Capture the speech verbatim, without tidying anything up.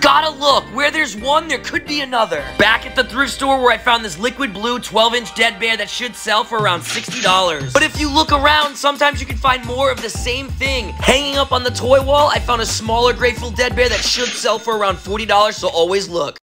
gotta look. Where there's one, there could be another. Back at the thrift store where I found this liquid blue twelve inch dead bear that should sell for around sixty dollars. But if you look around, sometimes you can find more of the same thing. Hanging up on the toy wall, I found a smaller Grateful Dead bear that should sell for around forty dollars, so always look.